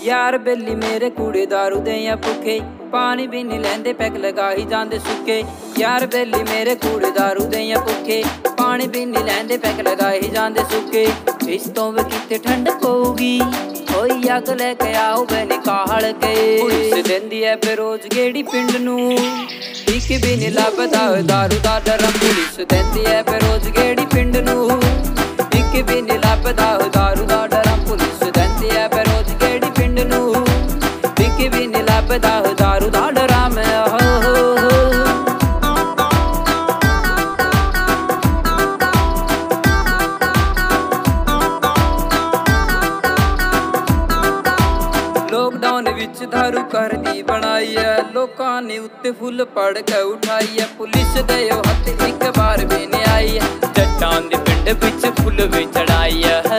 यार बेली मेरे कूड़े दारू दे या भुखे, पानी भी नहीं लेंदे पैक लगा ही जांदे सुके। यार बेली मेरे कूड़े दारू दे या भुखे, पानी भी नहीं लेंदे पैक लगा ही जांदे सुके। इस तो वे किते ठंड पऊगी, कोई अग लेके आओ वे निकाल के। पुलिस देंदी है बेरोज गेड़ी पिंड नू, एक भी नहीं लभदा दारू दा डरम। पुलिस देंदी है बेरोज गेड़ी पिंड नू, एक भी नहीं लभदा दारू दा डरम। पुलिस देंदी है बेरोज गेड़ी पिंड नू, एक भी नहीं लभदा दारू दा डरम। लॉकडाउन विच दारू कर दी बनाई है, लोकां ने उत्ते फुल पड़ के उठाई है। पुलिस दे हथ एक बार भी नहीं आई है, जट्टां दे पिंड विच फुल भी चढ़ाई है।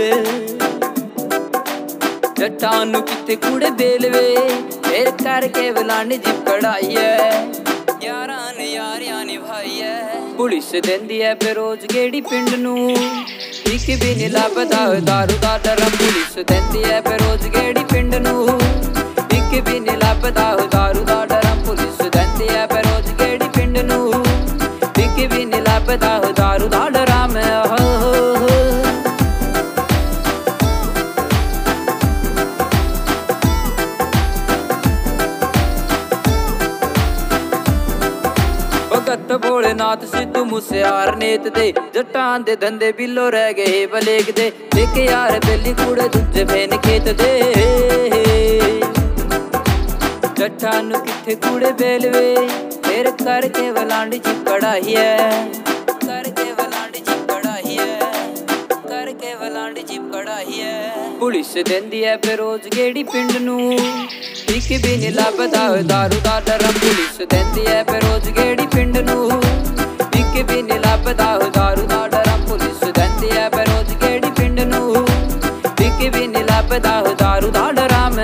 जट्टां नू किथे कूड़े बेलवे, फिर करके वलांडी जी कढ़ाई है। यारां ने यारियां निभाई है, पुलिस देंदी है बेरोज गेड़ी पिंड नू, एक भी नहीं लभदा दारू दा डरम। पुलिस देंदी है बेरोज गेड़ी पिंड नू, एक भी नहीं लभदा दारू दा डरम। पुलिस देंदी है बेरोज गेड़ी पिंड नू, एक भी नहीं लभदा दारू दा डरम। भगत भोलेनाथ सिद्धू मूसेआर नेत दे, जट्टां दे धंधे बिल्लो रह गए बलेग दे। एक यार बेली कूड़े दूजे फेन खेत दे, जट्टां नू किथे कूड़े बेलवे, फिर करके वलांडी जी कढ़ाई है। करके वलांडी जी कढ़ाई है, करके वलांडी जी कढ़ाई है। पुलिस देंदी है बेरोज गेड़ी पिंड नू, एक भी नहीं लभदा दारू दा डरम। पुलिस देंदी है बेरोज गेड़ी पिंड नू, एक भी नहीं लभदा दारू दा डरम। पुलिस देंदी है बेरोज गेड़ी पिंड नू, एक भी नहीं लभदा दारू दा डरम।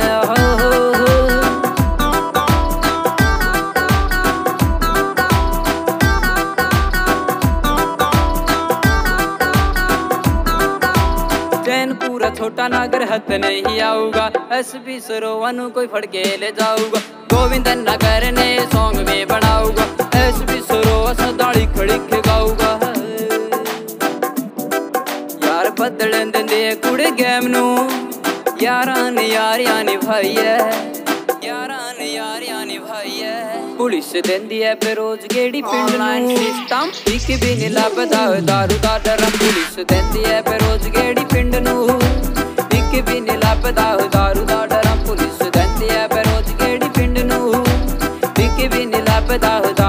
पूरा छोटा नागर हथ नहीं आऊगा, एसपी सरोवा नू कोई फड़के ले जाऊगा। गोविंद नगर ने सॉन्ग में बनाऊगा, एसपी सरोवा सदाली खड़ी के गाऊगा। यार बदलन देंदे कुड़े गेम नू, यारां ने यारियां निभाई है। यारां ने यारियां निभाई है, पुलिस देंदी है बेरोज गेड़ी पिंड नू, सिस्टम एक भी नहीं लभदा दारू दा डरम। पुलिस देंदी है बेरोज गेड़ी पिंड नू, एक भी नहीं लभदा दारू दा डरम। पुलिस देंदी है बेरोज गेड़ी पिंड नू, एक भी नहीं लभदा